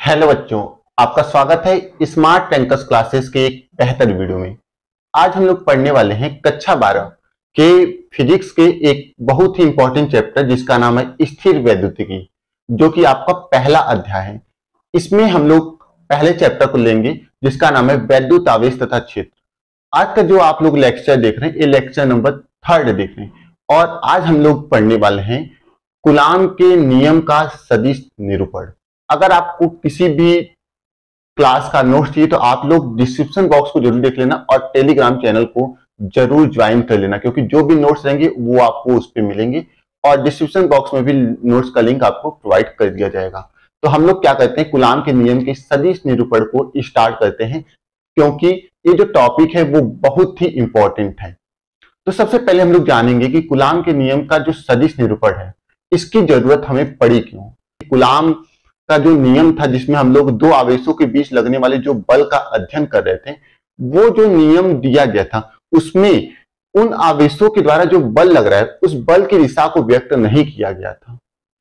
Hello बच्चों, आपका स्वागत है स्मार्ट रैंकर्स क्लासेस के एक बेहतर वीडियो में। आज हम लोग पढ़ने वाले हैं कक्षा 12 के फिजिक्स के एक बहुत ही इंपॉर्टेंट चैप्टर जिसका नाम है स्थिर वैद्युतिकी, जो कि आपका पहला अध्याय है। इसमें हम लोग पहले चैप्टर को लेंगे जिसका नाम है वैद्युत आवेश तथा क्षेत्र। आज का जो आप लोग लेक्चर देख रहे हैं, ये लेक्चर नंबर 3 देख रहे हैं और आज हम लोग पढ़ने वाले हैं कूलाम के नियम का सदिश निरूपण। अगर आपको किसी भी क्लास का नोट्स चाहिए तो आप लोग डिस्क्रिप्शन बॉक्स को जरूर देख लेना और टेलीग्राम चैनल को जरूर ज्वाइन कर लेना, क्योंकि जो भी नोट्स रहेंगे वो आपको उस पर मिलेंगे और डिस्क्रिप्शन बॉक्स में भी नोट्स का लिंक आपको प्रोवाइड कर दिया जाएगा। तो हम लोग क्या करते हैं, कूलाम के नियम के सदिश निरूपण को स्टार्ट करते हैं, क्योंकि ये जो टॉपिक है वो बहुत ही इंपॉर्टेंट है। तो सबसे पहले हम लोग जानेंगे कि कूलाम के नियम का जो सदिश निरूपण है इसकी जरूरत हमें पड़ी क्यों। कूलाम का जो नियम था जिसमें हम लोग दो आवेशों के बीच लगने वाले जो बल का अध्ययन कर रहे थे, वो जो नियम दिया गया था उसमें उन आवेशों के द्वारा जो बल लग रहा है उस बल की दिशा को व्यक्त नहीं किया गया था,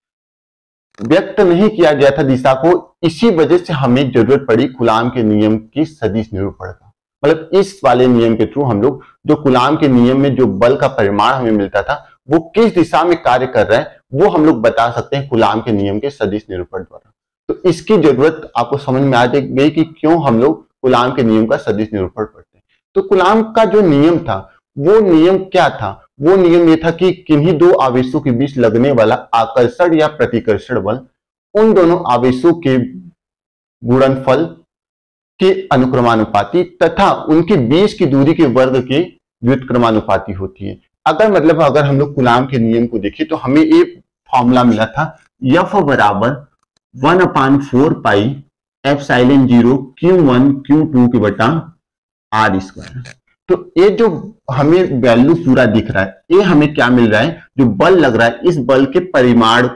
दिशा को। इसी वजह से हमें जरूरत पड़ी कूलाम के नियम की सदिश निरूपण का। मतलब इस वाले नियम के थ्रू हम लोग जो कूलाम के नियम में जो बल का परिमाण हमें मिलता था वो किस दिशा में कार्य कर रहा है वो हम लोग बता सकते हैं कूलाम के नियम के सदिश निरूपण द्वारा। तो इसकी जरूरत आपको समझ में आ गई कि क्यों हम लोग कूलाम के नियम का सदिश निरूपण पढ़ते हैं। तो कूलाम का जो नियम था वो नियम क्या था? वो नियम ये था कि किन्हीं दो आवेशों के बीच लगने वाला आकर्षण या प्रतिकर्षण बल उन दोनों आवेशों के गुणनफल के अनुक्रमानुपाती तथा उनके बीच की दूरी के वर्ग के व्युत्क्रमानुपाती होती है। अगर हम लोग कूलाम के नियम को देखें तो हमें एक फॉर्मूला मिला था, F बराबर 1/4 पाई एप्सिलॉन 0 Q1 Q2 के बटा R स्क्वायर। तो ये जो हमें वैल्यू पूरा दिख रहा है ये हमें क्या मिल रहा है, जो बल लग रहा है इस बल के परिमाण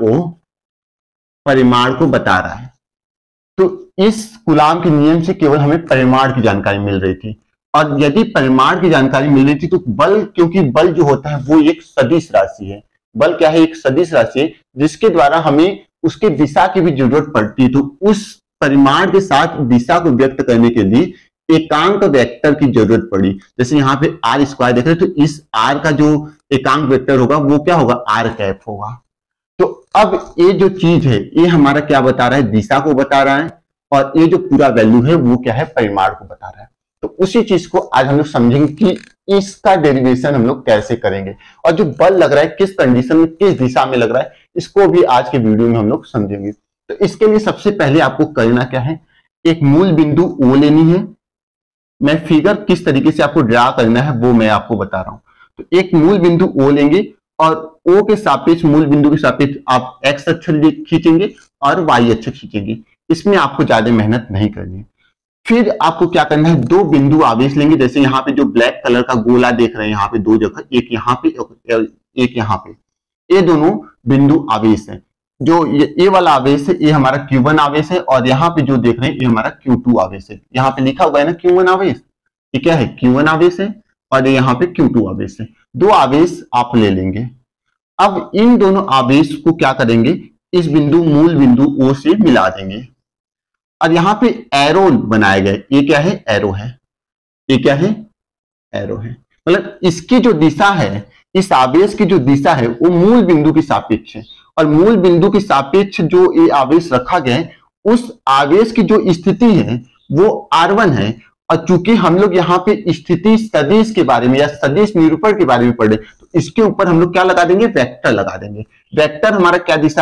को बता रहा है। तो इस कूलाम के नियम से केवल हमें परिमाण की जानकारी मिल रही थी, और यदि परिमाण की जानकारी मिल रही थी तो बल, क्योंकि बल जो होता है वो एक सदिश राशि है। बल क्या है? एक सदिश राशि है जिसके द्वारा हमें उसके दिशा की भी जरूरत पड़ती है। तो उस परिमाण के साथ दिशा को व्यक्त करने के लिए एकांक वेक्टर की जरूरत पड़ी। जैसे यहाँ पे आर स्क्वायर देख रहे हैं तो इस आर का जो एकांक वेक्टर होगा वो क्या होगा? आर कैप होगा। तो अब ये जो चीज है ये हमारा क्या बता रहा है? दिशा को बता रहा है, और ये जो पूरा वैल्यू है वो क्या है? परिमाण को बता रहा है। तो उसी चीज को आज हम लोग समझेंगे कि इसका डेरिवेशन हम लोग कैसे करेंगे, और जो बल लग रहा है किस कंडीशन में किस दिशा में लग रहा है इसको भी आज के वीडियो में हम लोग समझेंगे। तो इसके लिए सबसे पहले आपको करना क्या है, एक मूल बिंदु O लेनी है। मैं फिगर किस तरीके से आपको ड्रा करना है वो मैं आपको बता रहा हूं। तो एक मूल बिंदु O लेंगे और O के सापेक्ष, मूल बिंदु के सापेक्ष आप एक्स अक्ष खींचेंगे और वाई अक्ष खींचेंगे। इसमें आपको ज्यादा मेहनत नहीं करनी है। फिर आपको क्या करना है, दो बिंदु आवेश लेंगे। जैसे यहाँ पे जो ब्लैक कलर का गोला देख रहे हैं, यहाँ पे दो जगह, एक यहाँ पे एक यहाँ पे, ये दोनों बिंदु आवेश है। जो ये वाला आवेश है ये हमारा Q1 आवेश है, और यहाँ पे जो देख रहे हैं ये हमारा Q2 आवेश है। यहाँ पे लिखा हुआ है ना Q1 आवेश, ये क्या है? Q1 आवेश है, और यहाँ पे Q2 आवेश है। दो आवेश आप ले लेंगे। अब इन दोनों आवेश को क्या करेंगे, इस बिंदु मूल बिंदु O से मिला देंगे, और यहाँ पे एरो बनाया गया। ये क्या है? एरो है। ये क्या है? एरो है। मतलब इसकी जो दिशा है, इस आवेश की जो दिशा है वो मूल बिंदु के सापेक्ष है, और मूल बिंदु के सापेक्ष जो ये आवेश रखा गया है उस आवेश की जो स्थिति है वो R1 है। और चूंकि हम लोग यहाँ पे स्थिति सदिश के बारे में या सदिश निरूपण के बारे में पढ़े, तो इसके ऊपर हम लोग क्या लगा देंगे? वेक्टर लगा देंगे। वेक्टर हमारा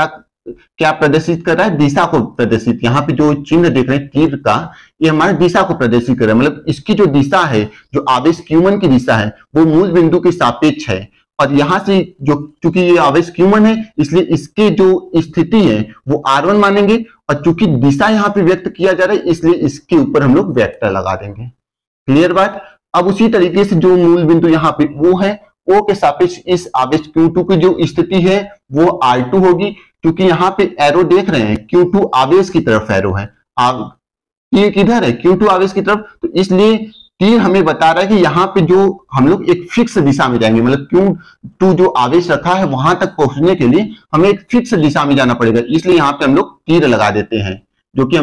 क्या प्रदर्शित कर रहा है? दिशा को प्रदर्शित। यहाँ पे जो चिन्ह देख रहे हैं तीर का, ये हमारे दिशा को प्रदर्शित कर रहा है। मतलब इसकी जो दिशा है, जो आवेश Q1 की दिशा है वो मूल बिंदु के सापेक्ष है, और यहाँ से जो, चूंकि ये आवेश Q1 है इसलिए इसकी जो स्थिति है वो R1 मानेंगे, और चूंकि दिशा यहाँ पे व्यक्त किया जा रहा है इसलिए इसके ऊपर हम लोग वेक्टर लगा देंगे। क्लियर बात? अब उसी तरीके से जो मूल बिंदु यहाँ पे वो है, O के सापेक्ष इस आवेश Q2 की जो स्थिति है वो R2 होगी। क्योंकि यहाँ पे एरो देख रहे हैं Q2 आवेश की तरफ एरो है, तीर किधर है? Q2 आवेश की तरफ। तो इसलिए तीर हमें बता रहा है कि यहाँ पे जो हम लोग एक फिक्स दिशा में जाएंगे, मतलब Q2 जो आवेश रखा है वहां तक पहुंचने के लिए हमें एक फिक्स दिशा में जाना पड़ेगा। इसलिए यहाँ पे हम लोग तीर लगा देते हैं, जो कि हमें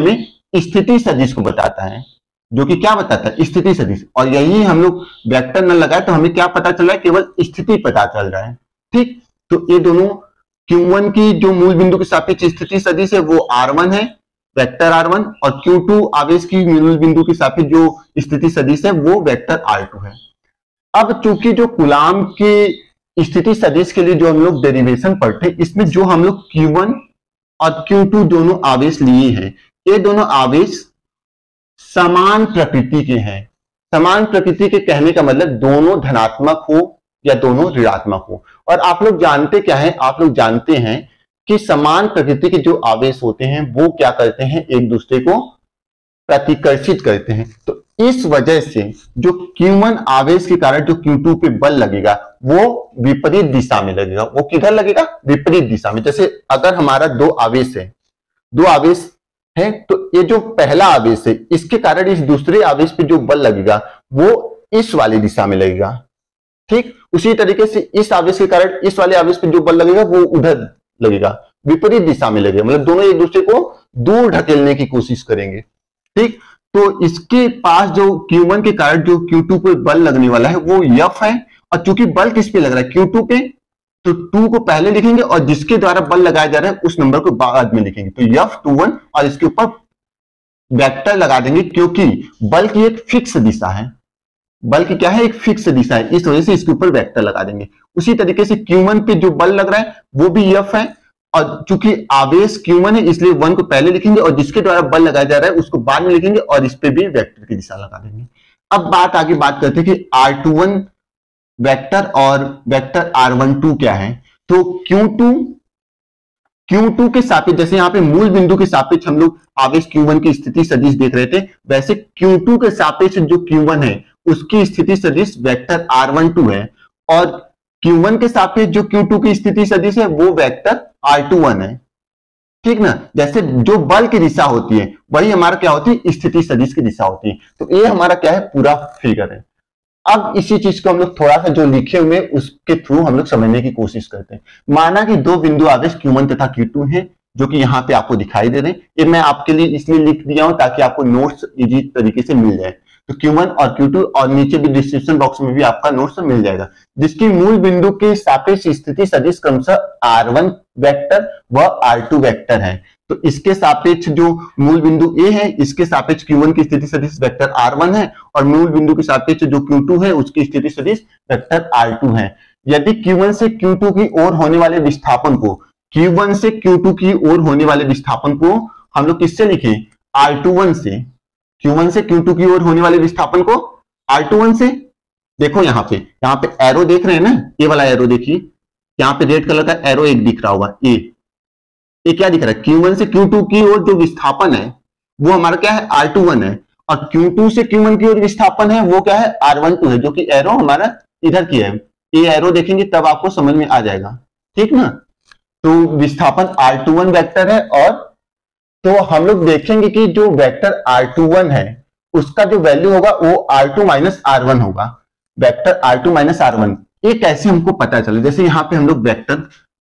स्थिति सदिश को बताता है, जो कि क्या बताता है, स्थिति सदिश। और यही हम लोग वेक्टर न लगाए तो हमें क्या पता चल रहा है, केवल स्थिति पता चल रहा है। ठीक, तो ये दोनों Q1 की जो मूल बिंदु के सापेक्ष स्थिति सदिश है वो R1 है, वेक्टर R1, और Q2 आवेश की मूल बिंदु के सापेक्ष जो स्थिति सदिश है वो वेक्टर R2 है। अब चूंकि जो कूलाम की स्थिति सदिश के लिए जो हम लोग डेरिवेशन पढ़ते हैं, इसमें जो हम लोग Q1 और Q2 दोनों आवेश लिए हैं, ये दोनों आवेश समान प्रकृति के हैं। समान प्रकृति के कहने का मतलब दोनों धनात्मक हो या दोनों ऋणात्मक हो। और आप लोग जानते क्या है, आप लोग जानते हैं कि समान प्रकृति के जो आवेश होते हैं वो क्या करते हैं, एक दूसरे को प्रतिकर्षित करते हैं। तो इस वजह से जो Q1 आवेश के कारण जो Q2 पे बल लगेगा वो विपरीत दिशा में लगेगा। वो किधर लगेगा, विपरीत दिशा में। जैसे अगर हमारा दो आवेश है तो ये जो पहला आवेश है इसके कारण इस दूसरे आवेश पे जो बल लगेगा वो इस वाली दिशा में लगेगा। ठीक, उसी तरीके से इस आवेश के कारण इस वाले आवेश पे जो बल लगेगा वो उधर लगेगा, विपरीत दिशा में लगेगा। मतलब दोनों एक दूसरे को दूर ढकेलने की कोशिश करेंगे। ठीक, तो इसके पास जो Q1 के कारण जो Q2 पे बल लगने वाला है वो F है, और चूंकि बल किस पे लग रहा है, Q2 पे, तो 2 को पहले लिखेंगे और जिसके द्वारा बल लगाया जा रहा है उस नंबर को बाद में लिखेंगे। तो F21 और इसके ऊपर वेक्टर लगा देंगे, क्योंकि बल की एक फिक्स दिशा है। बल की क्या है, एक फिक्स दिशा है, इस वजह से इसके ऊपर वेक्टर लगा देंगे। उसी तरीके से Q1 पे जो बल लग रहा है वो भी F है, और चूंकि आवेश Q1 है इसलिए 1 को पहले लिखेंगे और जिसके द्वारा बल लगाया जा रहा है उसको बाद में लिखेंगे और इस पे भी वेक्टर की दिशा लगा देंगे। अब आगे बात करते हैं कि R21 वेक्टर और वेक्टर R12 क्या है। तो Q2 के सापेक्ष, जैसे यहाँ पे मूल बिंदु के सापेक्ष हम लोग आवेश Q1 की स्थिति सदिश देख रहे थे, वैसे Q2 के सापेक्ष जो Q1 है उसकी स्थिति सदिश वेक्टर R12 है, और Q1 के सापेक्ष जो Q2 की स्थिति सदिश है वो वेक्टर R21 है। ठीक ना, जैसे जो बल की दिशा होती है वही हमारा क्या होती है, स्थिति सदिश की दिशा होती है। तो ये हमारा क्या है, पूरा फिगर है। अब इसी चीज को हम लोग थोड़ा सा जो लिखे हुए उसके थ्रू हम लोग समझने की कोशिश करते हैं। माना कि दो बिंदु आवेश Q1 तथा Q2 है, जो कि यहाँ पे आपको दिखाई दे रहे हैं। ये मैं आपके लिए इसलिए लिख दिया हूं ताकि आपको नोट्स इजी तरीके से मिल जाए। तो Q1 और Q2, और नीचे भी डिस्क्रिप्शन बॉक्स में भी आपका नोट्स मिल जाएगा, जिसकी मूल बिंदु के सापेक्ष स्थिति सदिश क्रमशः R1 वेक्टर व R2 वेक्टर है। तो इसके सापेक्ष जो मूल बिंदु A है, इसके सापेक्ष Q1 की स्थिति सदिश वेक्टर R1 है, और मूल बिंदु के सापेक्ष जो Q2 है उसकी स्थिति सदिश वेक्टर R2 है। यदि Q1 से Q2 की ओर होने वाले विस्थापन को, Q1 से Q2 की ओर होने वाले विस्थापन को हम लोग किससे लिखें, R21 से। Q1 से Q2 की ओर होने वाले विस्थापन को R21 से। देखो यहाँ पे एरो देख रहे हैं ना, ये वाला एरो देखिए, यहाँ पे रेड कलर का एरो एक दिख रहा होगा, ये क्या दिख रहा है, Q1 से Q2 की ओर जो विस्थापन है वो हमारा क्या है, R21 है, और Q2 से Q1 की ओर विस्थापन है वो क्या है, R12 है, जो कि एरो हमारा इधर की है। ये एरो देखेंगे तब आपको समझ में आ जाएगा। ठीक ना, तो विस्थापन R21 वेक्टर है, और तो हम लोग देखेंगे कि जो वेक्टर R21 है उसका जो वैल्यू होगा वो R2 माइनस R1 होगा। वेक्टर R2 माइनस R1 ये कैसे हमको पता चले, जैसे यहाँ पे हम लोग वेक्टर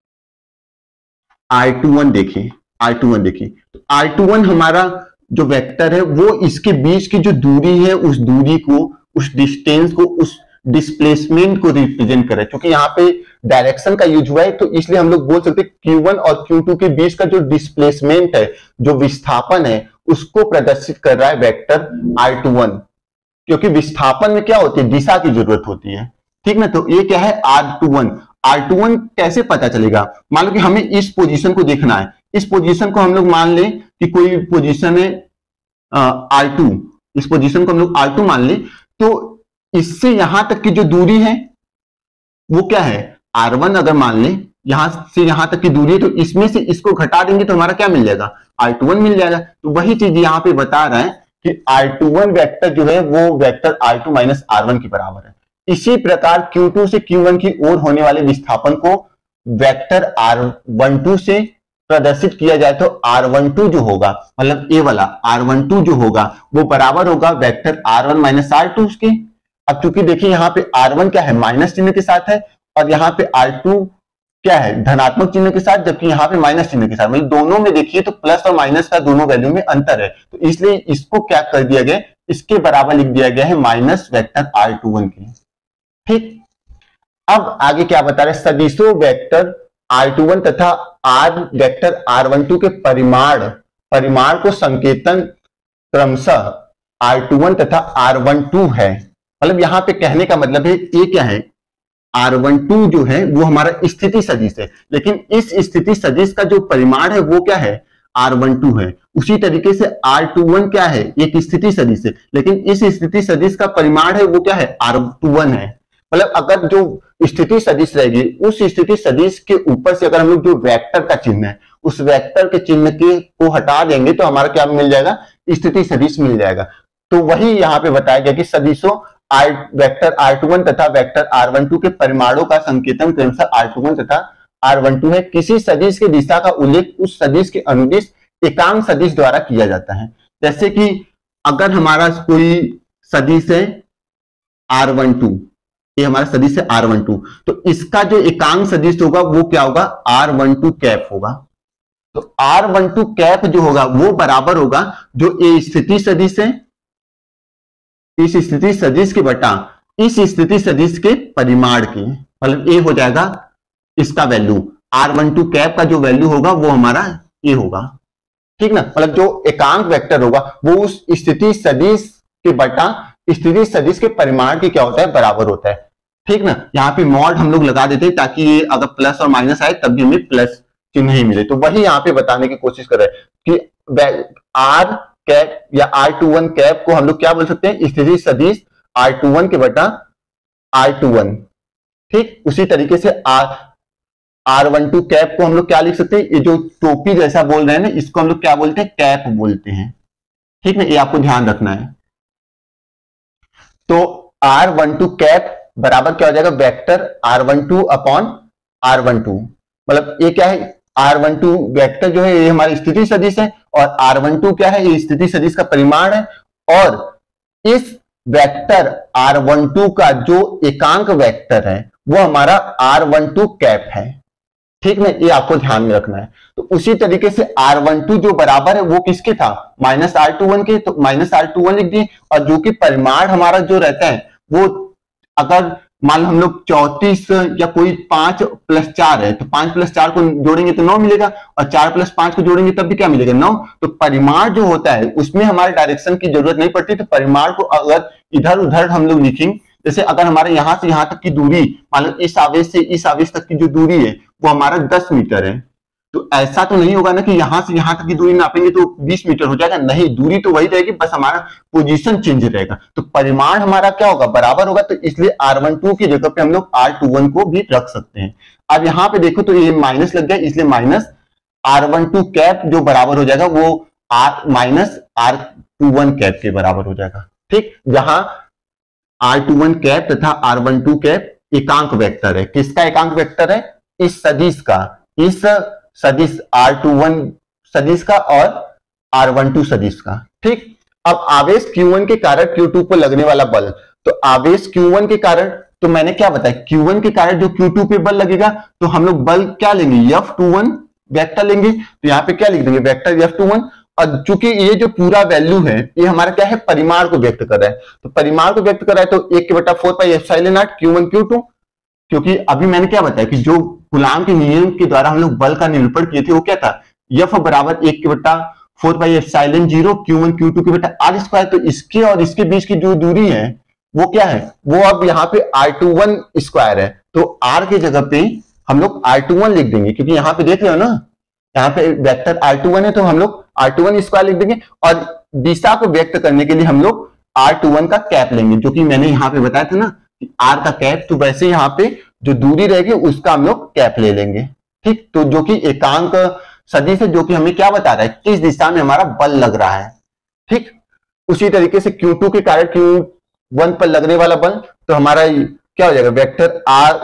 R21 देखिए, तो R21 हमारा जो वेक्टर है वो इसके बीच की जो दूरी है उस दूरी को, उस डिस्टेंस को, उस डिस्प्लेसमेंट को रिप्रेजेंट करे। क्योंकि यहाँ पे डायरेक्शन का यूज हुआ है तो इसलिए हम लोग बोल सकते हैं Q1 और Q2 के बीच का जो डिस्प्लेसमेंट है, जो विस्थापन है, उसको प्रदर्शित कर रहा है वेक्टर R21। क्योंकि विस्थापन में क्या होती है, दिशा की जरूरत होती है। ठीक ना, तो ये क्या है, R21 कैसे पता चलेगा, मान लो कि हमें इस पोजीशन को देखना है। इस पोजीशन को हम लोग मान लें कि कोई पोजीशन है R2, इस पोजीशन को हम लोग R2 मान लें, तो इससे यहां तक की जो दूरी है वो क्या है, R1 अगर मान लें, यहां से यहां तक की दूरी है, तो इसमें से इसको घटा देंगे तो हमारा क्या मिल जाएगा, R21 मिल जाएगा। तो वही चीज यहां पे बता रहा है कि R21 वेक्टर जो है वो वेक्टर R2 माइनस R1 के बराबर है। इसी प्रकार Q2 से Q1 की ओर होने वाले विस्थापन को वेक्टर R12 से प्रदर्शित किया जाए तो R12 जो होगा, मतलब ए वाला R12 जो होगा वो बराबर होगा वेक्टर R1 माइनस R2 के। अब चूंकि देखिए यहाँ पे R1 क्या है, माइनस चिन्ह के साथ है, और यहाँ पे R2 क्या है, धनात्मक चिन्ह के साथ, जबकि यहाँ पे माइनस चिन्ह के साथ, मतलब दोनों में देखिए तो प्लस और माइनस का दोनों वैल्यू में अंतर है, तो इसलिए इसको क्या कर दिया गया, इसके बराबर लिख दिया गया है माइनस वेक्टर R21 के। ठीक, अब आगे क्या बता रहे, सदिशों वेक्टर R21 तथा वेक्टर R12 के परिमाण को संकेतन क्रमशः R21 तथा R12 है। मतलब यहां पे कहने का मतलब है, ये क्या है, R12 जो है वो हमारा स्थिति सदिश है, लेकिन इस स्थिति सदिश का जो परिमाण है वो क्या है, R12 है। उसी तरीके से R21 क्या है, एक स्थिति सदिश है, लेकिन इस स्थिति सदिश का परिमाण है वो क्या है, R21 है। मतलब अगर जो स्थिति सदिश रहेगी, उस स्थिति सदिश के ऊपर से अगर हम लोग जो वेक्टर का चिन्ह है, उस वेक्टर के चिन्ह को हटा देंगे तो हमारा क्या मिल जाएगा, स्थिति सदिश मिल जाएगा। तो वही यहाँ पे बताया गया कि सदिशों वेक्टर R21 तथा वेक्टर R12 के परिमाणों का संकेतन क्रमशः R21 तथा R12 है। किसी सदिश की दिशा का उल्लेख उस सदिश के अनुदिश एकांक सदिश द्वारा किया जाता है। जैसे कि अगर हमारा कोई सदिश है R12, ये हमारा सदिश है R12, तो इसका जो एकांक सदिश होगा वो क्या होगा, R12 कैप होगा। तो R12 कैप जो होगा वो बराबर होगा जो ये स्थिति सदिश है, इस स्थिति सदिश के बटा इस स्थिति सदिश के परिमाण की, मतलब ये हो जाएगा इसका वैल्यू, R12 कैप का जो वैल्यू होगा वो हमारा ये होगा। ठीक ना, मतलब जो एकांक वेक्टर होगा वो उस स्थिति सदिश के बटा स्थिति सदिश के परिमाण की क्या होता है, बराबर होता है। ठीक ना, यहाँ पे मॉड हम लोग लगा देते हैं ताकि ये अगर प्लस और माइनस आए तब भी हमें प्लस चिन्ह ही मिले। तो वही यहाँ पे बताने की कोशिश कर रहे हैं कि R कैप या R21 कैप को हम लोग क्या बोल सकते हैं, स्थिति सदिश R21 के बटा R21। ठीक, उसी तरीके से R12 कैप को हम लोग क्या लिख सकते हैं, ये जो टोपी जैसा बोल रहे हैं ना, इसको हम लोग क्या बोलते हैं, कैप बोलते हैं। ठीक है, ये आपको ध्यान रखना है। तो R12 कैप बराबर क्या हो जाएगा, वेक्टर R12 अपॉन R12। मतलब ये क्या है, R12 वेक्टर जो है ये हमारी स्थिति सदिश है और R12 क्या है, ये स्थिति सदिश का परिमाण है। और इस वेक्टर R12 का जो एकांक वेक्टर है वो हमारा R12 कैप है। ठीक ना, ये आपको ध्यान में रखना है। तो उसी तरीके से R12 जो बराबर है वो किसके था, माइनस R21 के, तो माइनस R21 लिख दिए। और जो कि परिमाण हमारा जो रहता है वो अगर मान लो हम लोग 34 या कोई 5 + 4 है, तो 5 + 4 को जोड़ेंगे तो 9 मिलेगा, और 4 + 5 को जोड़ेंगे तब भी क्या मिलेगा, 9। तो परिमाण जो होता है उसमें हमारे डायरेक्शन की जरूरत नहीं पड़ती। तो परिमाण को अगर इधर उधर हम लोग लिखेंगे, जैसे अगर हमारे यहां से यहां तक की दूरी, मान लो इस आवेश से इस आवेश तक की जो दूरी है वो हमारा 10 मीटर है, तो ऐसा तो नहीं होगा ना कि यहां से यहां तक की दूरी नापेंगे तो 20 मीटर हो जाएगा, नहीं, दूरी तो वही रहेगी, बस हमारा पोजीशन चेंज रहेगा। तो परिमाण हमारा क्या होगा, बराबर होगा। तो इसलिए R12 की जगह पे हम लोग R21 को भी रख सकते हैं। अब यहाँ पे देखो तो ये माइनस लग गया, इसलिए माइनस R12 कैप जो बराबर हो जाएगा वो माइनस R21 कैप के बराबर हो जाएगा। ठीक, जहां R21 कैप तथा R12 कैप एकांक वेक्टर है। किसका एकांक वेक्टर है, इस सदिश का, इस सदिश R21 सदिश का और R12 सदिश का। ठीक, अब आवेश Q1 के कारण Q2 पर लगने वाला बल, तो आवेश Q1 के कारण, तो मैंने क्या बताया, Q1 के कारण जो Q2 पे बल लगेगा तो हम लोग बल क्या लेंगे, F21 वेक्टर लेंगे। तो यहाँ पे क्या लिख देंगे, वेक्टर F21। और चूंकि ये जो पूरा वैल्यू है ये हमारा क्या है, परिमाण को व्यक्त कर रहा है, तो परिमाण को व्यक्त कर रहा है तो 1/4πε0 Q1 Q2। क्योंकि अभी मैंने क्या बताया कि जो कूलाम के नियम के द्वारा हम लोग बल का निरूपण किए थे वो क्या था, F बराबर 1/4πε0 Q1 Q2 के बटा R²। तो इसके और इसके बीच की जो दूरी है वो क्या है, वो अब यहाँ पे R21 स्क्वायर है। तो R की जगह पे हम लोग R21 लिख देंगे, क्योंकि यहाँ पे देख रहे हो ना, यहाँ पे वेक्टर R21 है तो हम लोग R21 स्क्वायर लिख देंगे। और दिशा को व्यक्त करने के लिए हम लोग R21 का कैप लेंगे, जो कि मैंने यहाँ पे बताया था ना R का कैप, तो वैसे यहाँ पे जो दूरी रहेगी उसका हम लोग कैप ले लेंगे। ठीक, तो जो कि एकांक सदिश है, जो कि हमें क्या बता रहा है, किस दिशा में हमारा बल लग रहा है। ठीक, उसी तरीके से Q2 के कारण Q1 पर लगने वाला बल, तो हमारा क्या हो जाएगा, वेक्टर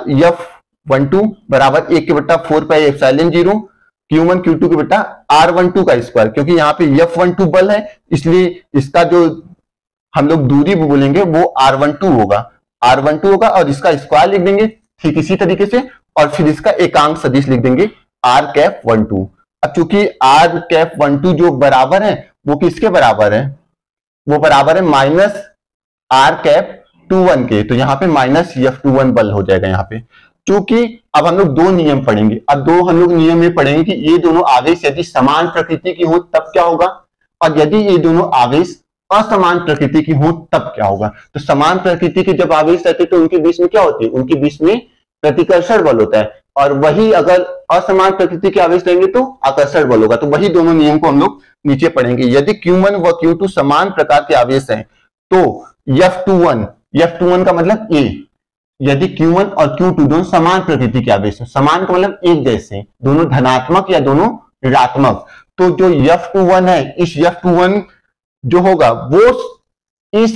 F12 बराबर 1/4πε0 Q1 Q2 के बटा R12 का स्क्वायर। क्योंकि यहाँ पे F12 बल है इसलिए इसका जो हम लोग दूरी बोलेंगे वो R12 होगा, R12 होगा और इसका स्क्वायर लिख देंगे। ठीक इसी तरीके से और फिर इसका एकांक सदिश लिख देंगे आर कैप 1 2। अब चूंकि आर कैप 1 2 जो बराबर है वो किसके बराबर है, वो बराबर है माइनस आर कैप 2 1 के, तो यहाँ पे माइनस F21 बल हो जाएगा यहाँ पे। क्योंकि अब हम लोग दो नियम पढ़ेंगे, अब दो हम लोग नियम में पढ़ेंगे कि ये दोनों आवेश यदि समान प्रकृति की हो तब क्या होगा, और यदि ये दोनों आवेश असमान प्रकृति की हो तब क्या होगा। तो समान प्रकृति के जब आवेश रहते तो उनके बीच में क्या होती है, उनके बीच में प्रतिकर्षण बल होता है, और वही अगर असमान प्रकृति के आवेश रहेंगे तो आकर्षण बल होगा। तो वही दोनों नियम को हम लोग नीचे पढ़ेंगे। यदि Q1 व Q2 समान प्रकार के आवेश हैं तो F21 का मतलब A, यदि Q1 और Q2 दोनों समान प्रकृति के आवेश हैं, समान का मतलब एक जैसे, दोनों धनात्मक या दोनों ऋणात्मक, तो जो F21 है इस F21 जो होगा वो इस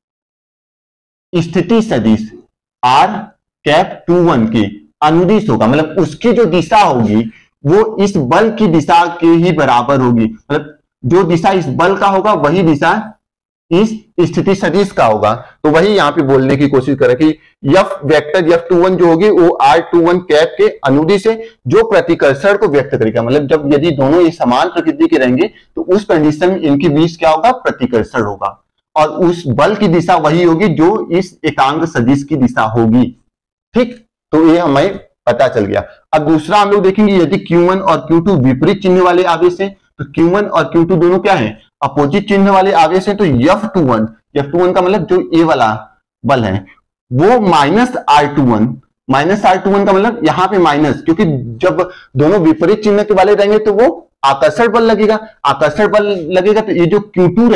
स्थिति सदिश R कैप 21 के अनुदिश होगा, मतलब उसकी जो दिशा होगी वो इस बल की दिशा के ही बराबर होगी, मतलब जो दिशा इस बल का होगा वही दिशा इस स्थिति सदिश का होगा। तो वही यहाँ पे बोलने की कोशिश करें कि F वेक्टर F21 जो होगी वो R21 कैप के अनुदिश है जो प्रतिकर्षण को व्यक्त करेगा, मतलब जब यदि दोनों ये समान प्रकृति के रहेंगे तो उस कंडीशन में इनके बीच क्या होगा, प्रतिकर्षण होगा, और उस बल की दिशा वही होगी जो इस एकांक सदिश की दिशा होगी। ठीक, तो ये हमें पता चल गया। अब दूसरा हम लोग देखेंगे, यदि Q1 और Q2 विपरीत चिन्ह वाले आवेश हैं तो Q1 और Q2 दोनों क्या है, अपोजिट चिन्ह वाले आवेश हैं, तो F21 का मतलब जो ए वाला बल है वो माइनस R21 का मतलब यहाँ पे माइनस, क्योंकि जब दोनों विपरीत चिन्ह के वाले रहेंगे तो वो आकर्षण बल लगेगा, तो ये जो Q2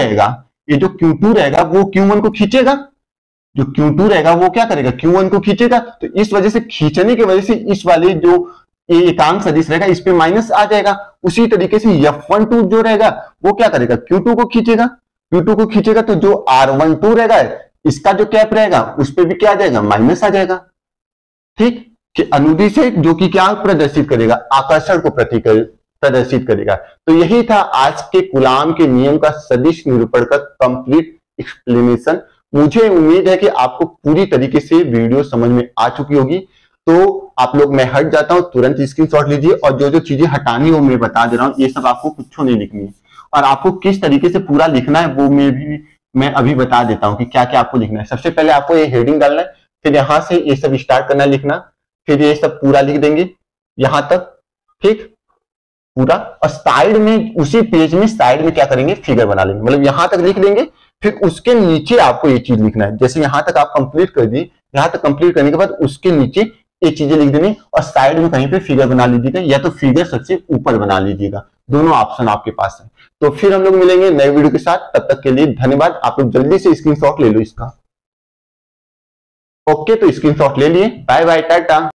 रहेगा वो Q1 को खींचेगा, जो Q2 रहेगा वो क्या करेगा, Q1 को खींचेगा, तो इस वजह से खींचने की वजह से इस वाले जो एकांक सदिश रहेगा इस पे माइनस आ जाएगा। उसी तरीके से F12 जो रहेगा वो क्या करेगा, Q2 को खींचेगा, तो जो R12 रहेगा इसका जो कैप रहेगा उस पे भी क्या आ जाएगा, माइनस आ जाएगा। ठीक, कि अनुदिश है जो कि क्या प्रदर्शित करेगा, आकर्षण को प्रदर्शित करेगा। तो यही था आज के कूलाम के नियम का सदिश निरूपण का कंप्लीट एक्सप्लेनेशन। मुझे उम्मीद है कि आपको पूरी तरीके से वीडियो समझ में आ चुकी होगी। तो आप लोग, मैं हट जाता हूं, तुरंत स्क्रीनशॉट लीजिए, और जो जो चीजें हटानी हो मैं बता दे रहा हूं, ये सब आपको कुछ नहीं लिखनी है, और आपको किस तरीके से पूरा लिखना है वो मैं अभी बता देता हूं कि क्या क्या आपको लिखना है। सबसे पहले आपको ये हेडिंग डालना है, फिर यहां से ये सब स्टार्ट करना है लिखना, फिर ये सब पूरा लिख देंगे यहां तक, ठीक पूरा, और साइड में उसी पेज में साइड में क्या करेंगे, फिगर बना लेंगे, मतलब यहां तक लिख देंगे, फिर उसके नीचे आपको ये चीज लिखना है। जैसे यहां तक आप कंप्लीट कर दिए, यहां तक कंप्लीट करने के बाद उसके नीचे ये चीजें लिख देनी, और साइड में कहीं पे फिगर बना लीजिएगा, या तो फिगर सबसे ऊपर बना लीजिएगा, दोनों ऑप्शन आपके पास है। तो फिर हम लोग मिलेंगे नए वीडियो के साथ, तब तक के लिए धन्यवाद। आप लोग जल्दी से स्क्रीनशॉट ले लो इसका। ओके, तो स्क्रीनशॉट ले लिए, बाय बाय, टाटा।